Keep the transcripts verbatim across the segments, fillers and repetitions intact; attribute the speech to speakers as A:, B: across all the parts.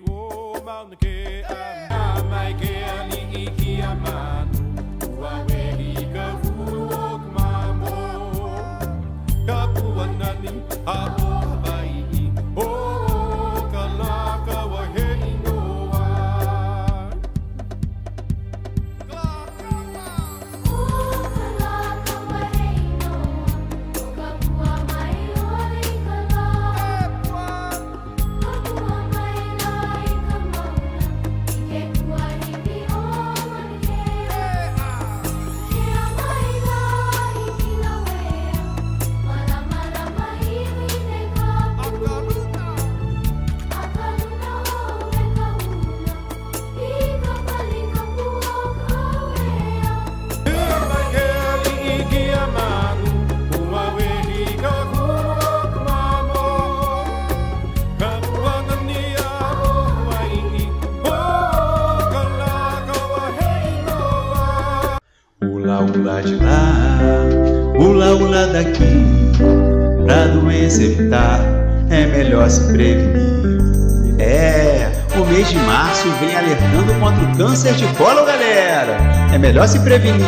A: Ula ula de lá, ula ula daqui. Pra doença evitar, é melhor se prevenir. É, o mês de março vem alertando contra o câncer de colo, galera. É melhor se prevenir.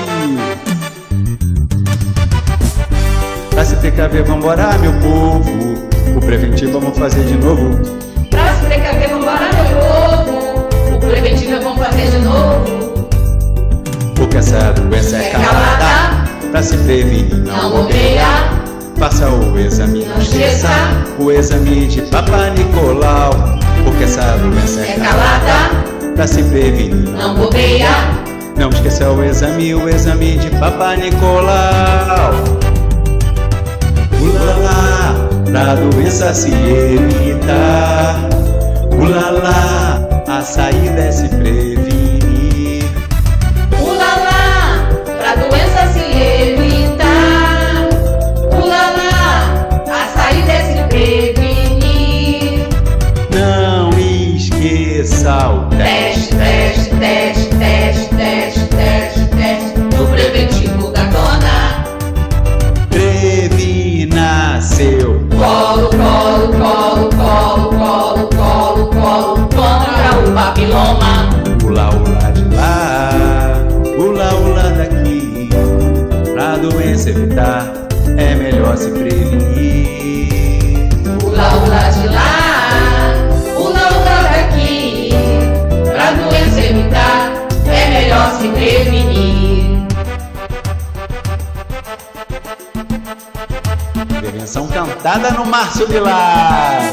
A: Pra se precaver, vambora, meu povo. O preventivo vamos fazer de novo.
B: Pra se precaver, vambora, meu povo. O preventivo vamos fazer de novo.
A: Porque essa doença é calada. Pra se prevenir, não bobeia. Faça o exame, não esqueça o exame de Papai Nicolau. Porque essa doença é calada. Pra se prevenir, não bobeia. Não esqueça o exame, o exame de Papai Nicolau. Ulala, pra doença se evitar. Ulala, a saída é se prevenir.
B: Ulala, pra doença se evitar. Ulala, a saída é se prevenir.
A: Não esqueça o
B: Teste, teste, teste, teste, teste, teste, teste do preventivo da dona.
A: Previna seu
B: Colo, colo, colo, colo, colo, colo, colo contra o papiloma.
A: Ula ula de lá, ula ula daqui. Pra doença evitar, é melhor se prevenir.
B: Ula, ula de lá, ula, ula daqui. Pra doença evitar, é melhor se prevenir.
A: Prevenção cantada no Márcio Vilas.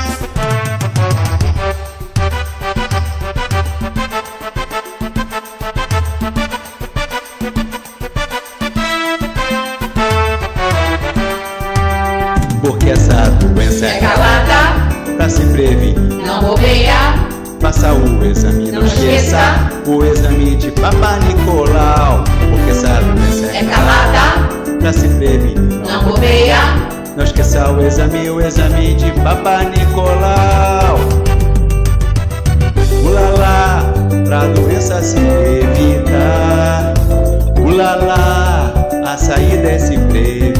A: Porque essa doença
B: É
A: é
B: calada,
A: pra se prevenir,
B: não bobeia.
A: faça o exame, não
B: Não
A: esqueça o exame de Papai Nicolau. Porque essa doença
B: É
A: é
B: calada,
A: pra se prevenir,
B: não bobeia.
A: não esqueça o exame, o exame de Papai Nicolau. Ulala, pra doença se evitar. Ulala, a saída é se prevenir.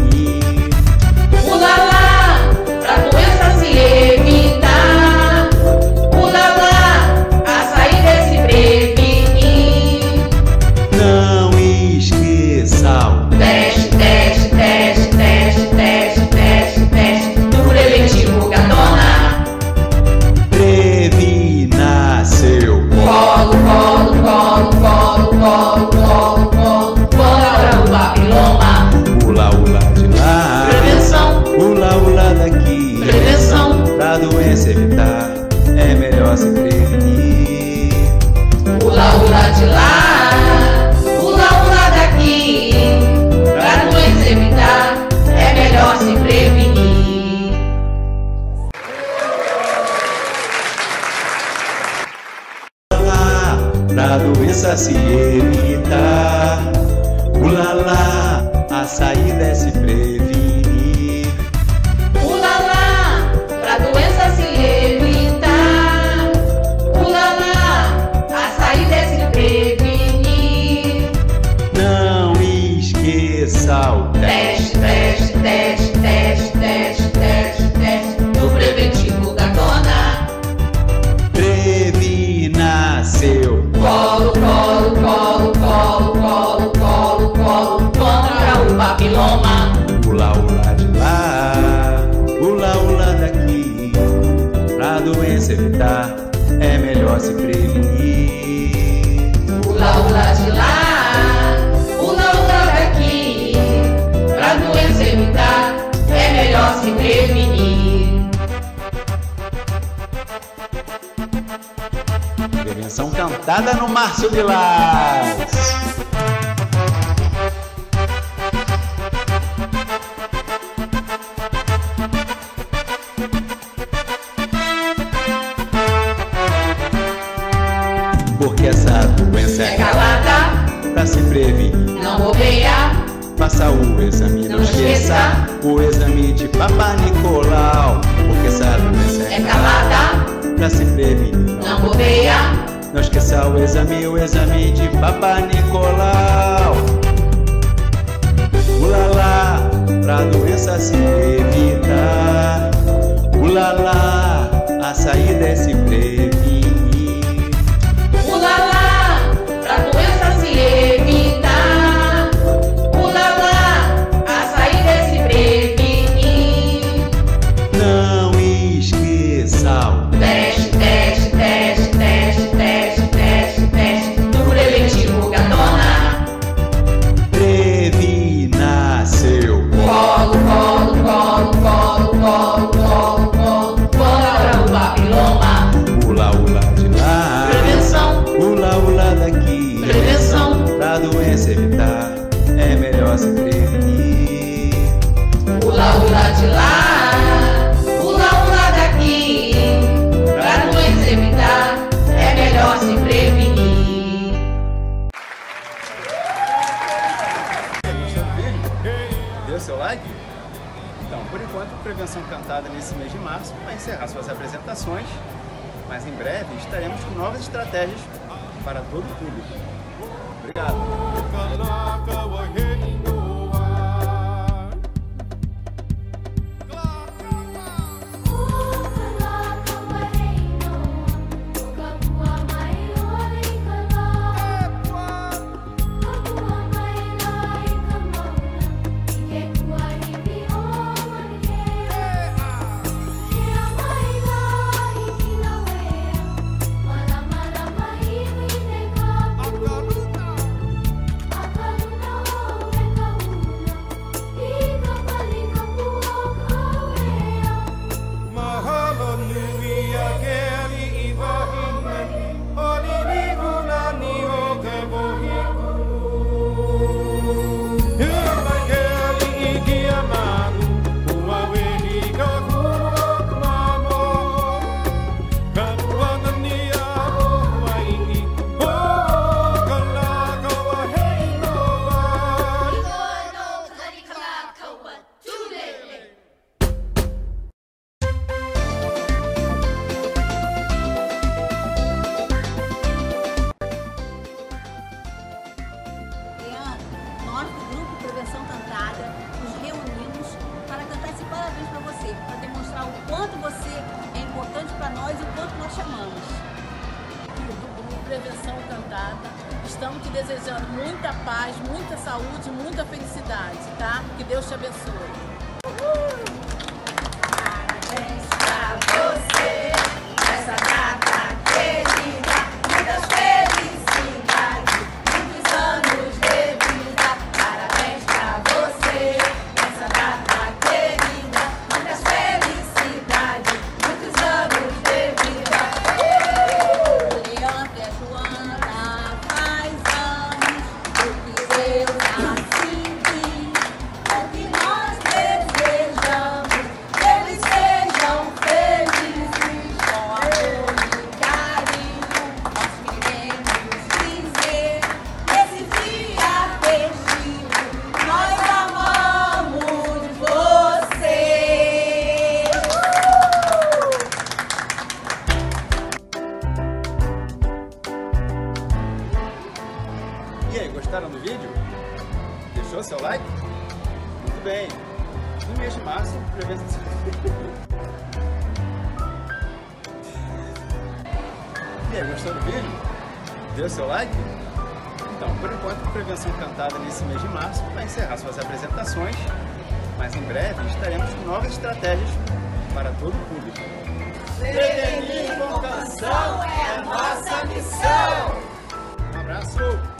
B: Ulala, pra doença se evitar. Ulala, a saída é se prevenir.
A: Não esqueça o
B: Teste, teste, teste, teste, teste, teste, teste do preventivo gatona.
A: previna seu
B: Colo, colo, colo, colo, colo, colo, colo contra o papiloma.
A: ula ula de lá,
B: Prevenção,
A: ula ula daqui.
B: prevenção.
A: Pra doença evitar, é melhor se prevenir.
B: Ula, ula de lá, ula, ula daqui. Pra doença evitar, é melhor se prevenir.
A: Ulala, pra doença se evitar. Ulala, a saída é se prevenir.
B: Ulala, pra doença se evitar. Ulala, a saída é se prevenir.
A: Não esqueça o
B: Teste, teste, teste, teste, teste, teste, teste do preventivo da dona.
A: é melhor se prevenir.
B: Ula, ula de lá, ula, ula daqui. Pra doença evitar, é melhor se prevenir.
A: Prevenção cantada no Márcio Lilás. Porque essa doença
B: É calada,
A: pra se prevenir.
B: não bobeia,
A: Faça o exame, não,
B: Não
A: esqueça,
B: esqueça.
A: o exame de Papai Nicolau. Porque essa doença
B: é calada,
A: pra se prevenir.
B: não bobeia.
A: Não esqueça o exame, o exame de Papai Nicolau. Ulala, pra doença se evitar. Ulala, a saída é se prevenir.
B: Ulala, pra doença se evitar. Ulala, a saída é se prevenir.
A: Não esqueça o
B: Teste, teste, teste, teste, teste, teste, teste do preventivo gatona.
A: previna seu
B: Colo, colo, colo, colo, colo, colo, colo, fora o papiloma.
A: ula ula de lá,
B: Prevenção,
A: ula ula daqui.
B: prevenção,
A: Pra doença evitar, é melhor se prevenir.
B: ula, ula de lá, ula, ula daqui. Pra doença evitar, é melhor se prevenir.
A: Gostou do vídeo? Deu seu like? Então, por enquanto, Prevenção Cantada nesse mês de março vai encerrar suas apresentações, mas em breve estaremos com novas estratégias para todo o público. Obrigado!
C: Nós do Grupo Prevenção Cantada nos reunimos para cantar esse parabéns para você, para demonstrar o quanto você é importante para nós e o quanto nós chamamos.
D: Do Grupo Prevenção Cantada, estamos te desejando muita paz, muita saúde, muita felicidade, tá? Que Deus te abençoe.
B: Parabéns pra você, essa data querida, muitas felicidades, muitos anos de vida. Parabéns pra você, essa data querida, muitas felicidades, muitos anos de vida.
C: Juliana e a Joana faz anos, o que Deus assim quis, é o que nós desejamos, que eles sejam felizes, com amor e carinho, nós queremos dizer, nesse dia festivo, nós amamos você.
A: E aí, gostaram do vídeo? Deixou seu like? Muito bem! No mês de março, Prevenção... E aí, gostou do vídeo? Deu seu like? Então, por enquanto, Prevenção Cantada nesse mês de março vai encerrar suas apresentações, mas em breve estaremos com novas estratégias para todo o público.
B: Prevenir com canção é
E: missão.
F: Um abraço.